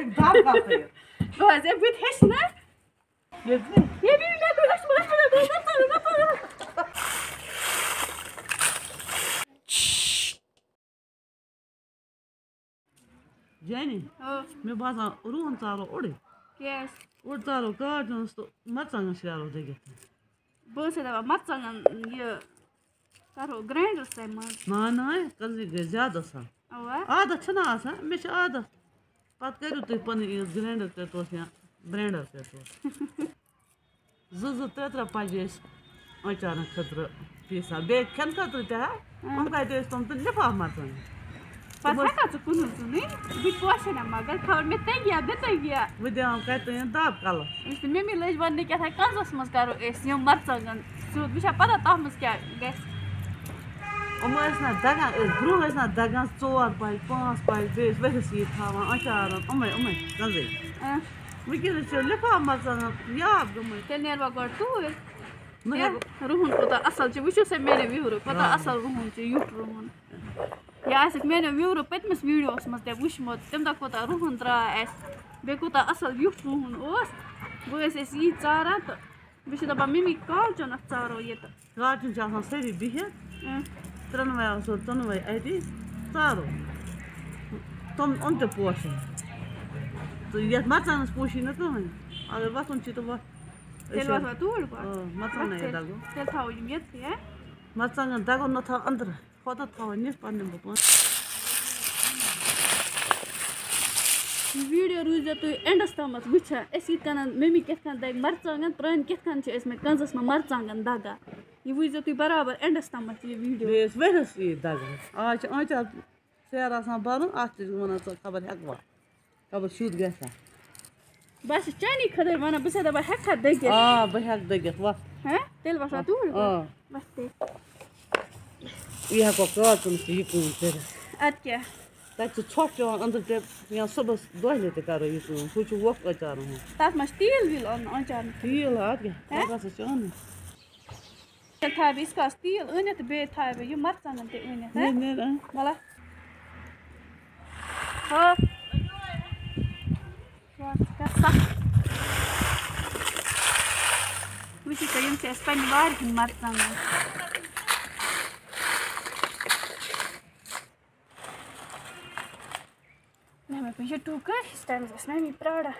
वाइडिंग दाब काफे बस एक बिट हेस ना ये भी ना तो Jenny, मैं बासा रूहन चारो ओड़े yes ओड़ चारो का जोंस तो मत संग शियारो देगे बस है मत संग ये करो ग्राइंडर से मत ना कल जी ज्यादा सा आधा छना आसा मैं आधा पत करू तु पन ग्राइंडर के तो या ब्लेंडर के तो ज तेत्र पजेस अचार खतर पीसा बे खन खतर ते हम का ते तुम तो लिफा मत पता का तो कुन नहीं बिट पोशन मगर खबर में ते गया वदे हम का ते दाब कल इस में लज वन क्या था कंजस मस करो एस यम मरचंगन सो बिचा पता ता मस क्या गस ओमस ना दगन ब्रोहस ना दगन 4 पाई 5 पाई बेस वेस ये थावा अचार ओमे कंजे Mikir se lifa mazana ya gumay tener va gor tu ya ruhun pata asal ce wuchu se mene viewer pata asal ruhun ce yut ruhun ya asik mene viewer petmes videos mas de wush mod tem da pata ruhun tra es be kota asal yut ruhun os bu es yi tsara to bishi da ba mimi kal jona tsaro yeta gatin jahan seri bihe tranvaya so tonvay edi tsaro tom onte poche Я мацан спущена кому? А вас он что-то вот. Ты вас тут? Мацан я дагу. Ты тау нет, я? Мацан дагу на та андра. Хода тау не спанем бо. Video रुझा तो एंडस्टमस बुझा ऐसी कना meme Ketan दाग मरचांगन prawn Ketan छ इसमें कंजस में मरचांगन दागा ये बुझा तो बराबर एंडस्टमस ये वीडियो बेस वेरस ये दागा आज सेरा सा बानु आज वना खबर हकवा खबर शूट गसा बस चानी खदर वना बस दा हक दगे बहक दगे वा हैं तेल वसा तू बस ते ये को का तुम सी को तेरा अत क्या ताच छोटो अंदर ते या सब दोले ते करो ये कुछ वक अचार हो तात मस तेल विल on अचार तेल आ गया बस चोन था इसका तेल अने ते बे था ये मरचांगन ते अने ने वाला हां Wish ik je eens bij waar in Martijn. Nee, maar ben je toe kan staan? Dat is mij niet prada.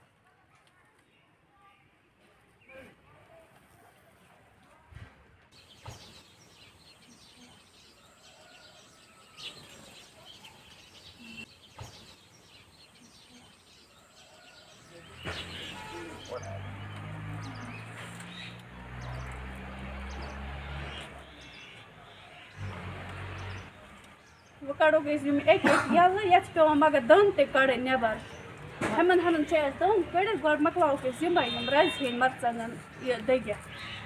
We kunnen ook eens doen. Ik jalla, je speelt maar dan te kunnen never. Hebben ze dan kunnen we makkelijk ook eens zien bij hem reis heen maar dan je degje.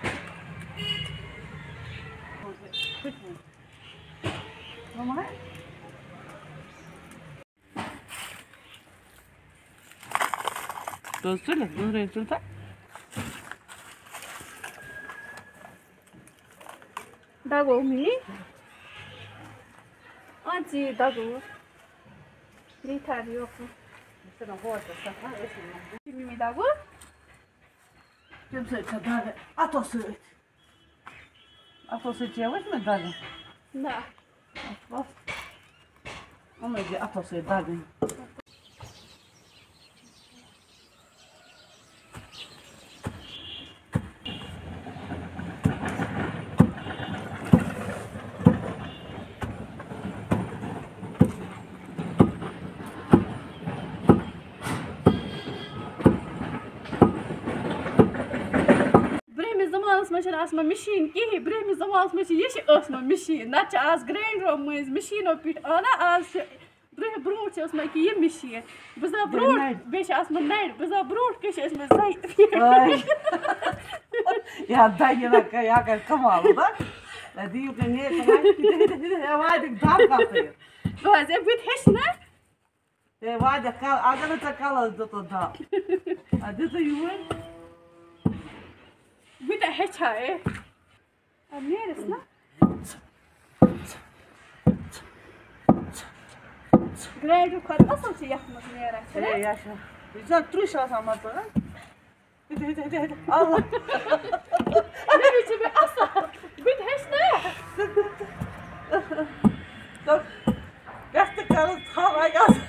Mama? तो चल दूसरे चलता दागो मिली Anzi, dago. Ritario. Se não volta, tá? Mimi dago? Tem que ser daga. Atosuit. Atosuit é hoje me daga. Não. Vamos ver atosuit daga. Asma machine ki bremi zamanız mı yeş asma machine na az grinder mı machine pit ana az bre brut asma ki ye machine biza brut beş asma neydi biza brut keş asma zay ya dayına ya kamalı da diyor ki ne kadar ya vadik dam kapıyor baz bit hiç ne vadik kal agana takala da hadi da yuvan Bita hecha Neres na گرٛینٛڈ کھۄتہٕ اَصٕل چھِ یَتھ منٛز نیران ہے یہِ چھا یہِ چھُنا ترٛوش آسان مَرژٕوانٛگن اللہ مےٚ چھِ مےٚ اَصٕل بہٕ تہِ ہیٚچھنایا گژھِ تہِ کَرُن تھاوان آسان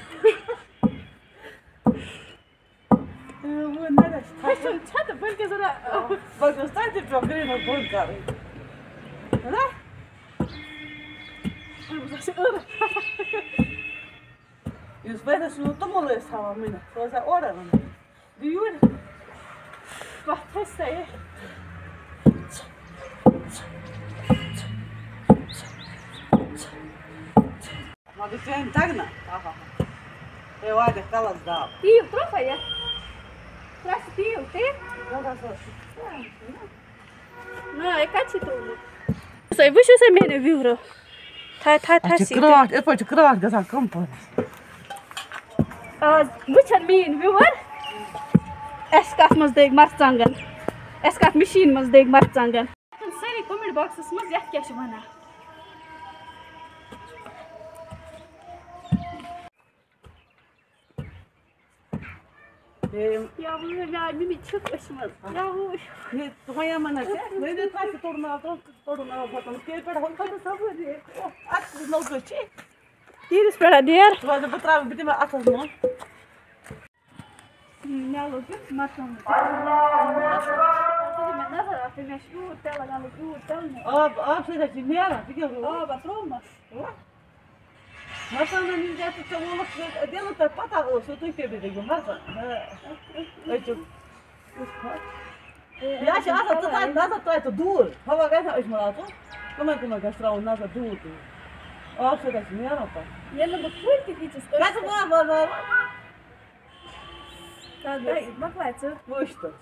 ہیٚچھُن چھےٚ تہٕ بٔلکہِ ضروٗرت بہٕ گٔژھ تَتہِ تہِ پیٚو گرٛینٛڈر بۄن کَرٕنۍ چھُنا یُس پَتہٕ سُہ توٚمُل ٲسۍ تھاوان مٕنِتھ سُہ اوس اورَے وَنان دِ یوٗرۍ کَتھ کھَسہِ سا یہِ مگر چٲنۍ تَگہِ نا ہے واریاہ کَلَس داو تیٖل ترٛووکھا یَتھ ترٛےٚ چھِ تیٖل تے نہ یہِ کَتہِ چھِ ترٛوومُت وٕچھِو سا میٛانیو وِورو کرٛاٹھ یِتھ پٲٹھۍ چھِ کرٛاٹھ گژھان کَم پٲٹھۍ آز وٕچھن میٛٲنۍ وِور اَسہِ کَتھ منٛز دٔگۍ مَرژٕوانٛگن اَسہِ کَتھ مِشیٖن منٛز دٔگۍ مَرژٕوانٛگن سٲری کومٮ۪نٛٹ باکسَس منٛز یَتھ کیٛاہ چھِ وَنان یا وٕچھ مےٚ آے مِمی چھِکھ أچھِ منٛز یا وٕچھ تیٖرِس پٮ۪ٹھ ڈیر بہٕ ترٛاوٕ بہٕ دِمہٕ اَتھَس منٛز مےٚ لوگ مَرژٕوانٛگن مےٚ نظر اَتھ مےٚ چھِ یوٗت تِلہٕ گَلہٕ یوٗت تِلہٕ آب سۭتۍ حظ چھِ نیران ژٕ کیٛاہ آب ترٛوومَس مَرژٕوانٛگن ییٚلہِ ژےٚ ووٚنُکھ دِنہٕ تۄہہِ پَتہ ٲسوٕ تُہۍ کیٛاہ بیٚیہِ دٔگِو مَرژٕوانٛگن أچھُک یہِ چھِ آسان ژٕ ترٛاوِ نظر ترٛاوِ ژٕ دوٗر ہوا گژھِ نا أچھ منٛز اَژُن تِمَن گژھِ ترٛاوُن نظر دوٗر دوٗر آب سۭتۍ حظ چھِ نیران پَتہٕ ییٚلہِ نہٕ بہٕ کُلۍ تہِ دِژٕس مۄکلاے ژٕ وٕچھ تہٕ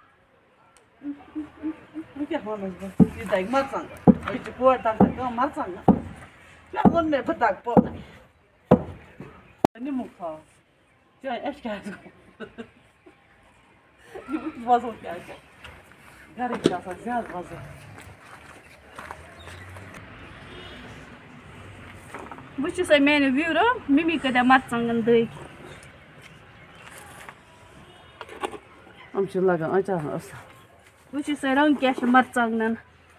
وۄنۍ کیٛاہ وَنَس بہٕ یہِ دَگہِ مَرژٕوانٛگن أسۍ چھِ کورِ تَگان کَم مَرژٕوانٛگن مےٚ ووٚن مےٚ بہٕ دَگہٕ پانَے نِمُک تھاو چٲنۍ اَسہِ کیٛاہ آسہِ یہِ وَزُل کیٛاہ آسہِ گَرٕکۍ چھِ آسان زیادٕ وَزُل وٕچھِو سا میٛانیو وِورو مِمی کۭتیاہ مَرژٕوانٛگن دٔگۍ یِم چھِ لَگان اَچارَن اَصٕل وٕچھِو سا رنٛگ کیٛاہ چھُ مَرژٕوانٛگنَن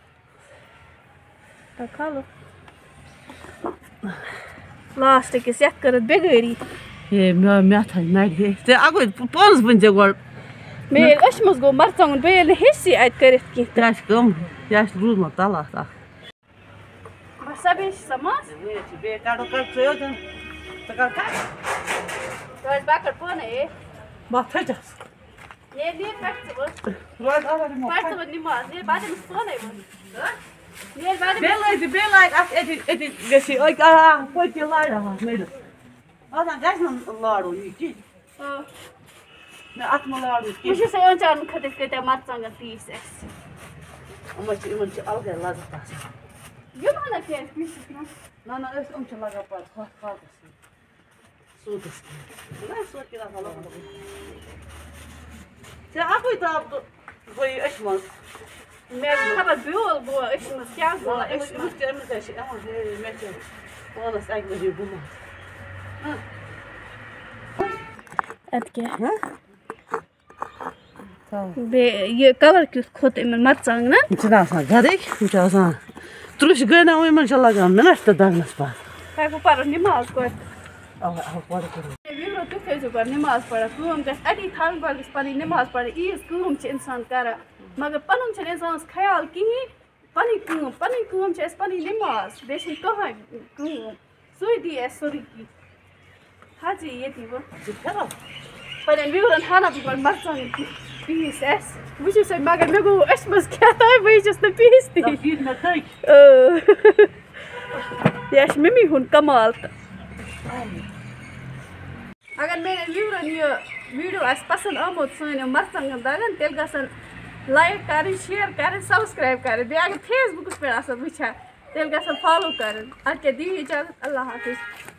کھالو لاسٹٕکِس یَتھ کٔرٕتھ بٮ۪گٲری ہے مےٚ تھٲے نَرِ ہے ژےٚ اَکوے پانَس بٔنۍ ژےٚ گۄڈٕ مےٚ ییٚلہِ أچھِ منٛز گوٚو مَرژٕوانٛگُن بیٚیہِ ییٚلہِ نہٕ ہیٚچھسٕے اَتہِ کٔرِتھ کینٛہہ کیٛاہ چھِ کٲم یہِ آسہِ روٗدمُت تَلہٕ اَتھ اَکھ بَس سا بیٚیہِ چھِ سا مَس بیٚیہِ کَڑو کَڑ ژٕ یوت ژٕ کَر ژٕ ٲسۍ بَکٕر پانَے ہے بہٕ تھٔچَس ہے نیرِ پٮ۪ٹھ ژٕ وۄنۍ روزِ آسان دِمو پَتہٕ ژٕ وۄنۍ نِماز نیرِ بہٕ دِمَس پانَے وۄنۍ نیرِ بہٕ بیٚیہِ لٲگۍ اَتھ أتی گژھِ یہِ پٔتۍ یہِ لاڑِ اَتھ نٔرِس آسان گژھِ نہٕ لاڑُن یہِ کیٚنٛہہ مےٚ اَتھ مہ لاڑُن کیٚنٛہہ وٕچھِو سا آنچارَن خٲطرٕ کۭتیاہ مَرژٕوانٛگن پیٖس اَسہِ یِمَن چھِ اَلگٕے لَذت آسان یِم ہَنا کیٛازِ پیٖسِتھ نہ أسۍ یِم چھِ لَگان پَتہٕ ہۄتھ پاکَس سوٗٹَس سوٗٹ آسان لۄکُٹ ژےٚ اَکُے تاپ تہٕ گوٚو یہِ أچھِ منٛز مےٚ خبر بیول گوٚو أچھِ منٛز کیٛاہ گوٚو أمِس حظ چھِ أمِس مےٚ چھِ پانَس اَکہِ بَجے گوٚمُت اَدٕ کیٛاہ بیٚیہِ یہِ کَلَر کیُتھ کھوٚت یِمَن مَرژٕوانٛگنَن یِم چھِنہٕ آسان گَرٕکۍ یِم چھِ آسان ترٛوش گٔے نا یِمَن چھِ لَگان مِنَٹ تہٕ دَگنَس پَتہٕ تۄہہِ گوٚو پَرُن نِماز گۄڈٕ وِورو تُہۍ تھٲیزیو گۄڈٕ نِماز پَران کٲم گژھِ اَتی تھاوٕنۍ گۄڈٕ گژھِ پَنٕنۍ نِماز پَرٕنۍ عیٖز کٲم چھِ اِنسان کَران مگر پَنُن چھِنہٕ اِنسانَس خیال کِہیٖنۍ پَنٕنۍ کٲم چھِ اَسہِ پَنٕنۍ نِماز بیٚیہِ چھِنہٕ کٕہٕنۍ کٲم سُے دی اَسہِ سورُے کینٛہہ حظ یی ییٚتی وۄنۍ پنٛنٮ۪ن وِورَن ہاونہ بہٕ گۄڈٕ مَرژٕوانٛگن پیٖس اَسہِ وٕچھِو سا مگر مےٚ گوٚو أچھِ منٛز کیٛاہ تام بہٕ چھَس نہٕ پیٖستی یہِ چھِ مِمی ہُنٛد کَمال تہٕ اگر میٛانٮ۪ن وِورَن یہِ ویٖڈیو آسہِ پَسنٛد آمُت سٲنۍ یِم مَرژٕوانٛگن دَگان تیٚلہِ گژھن لایک کَرٕنۍ شِیَر کَرٕنۍ سَبسکرایب کَرٕنۍ بیٚیہِ اگر فیس بُکَس پٮ۪ٹھ آسان وٕچھان تیٚلہِ گژھن فالو کَرٕنۍ اَدٕ کیٛاہ دِیِو اِجازت اللہ حافِظ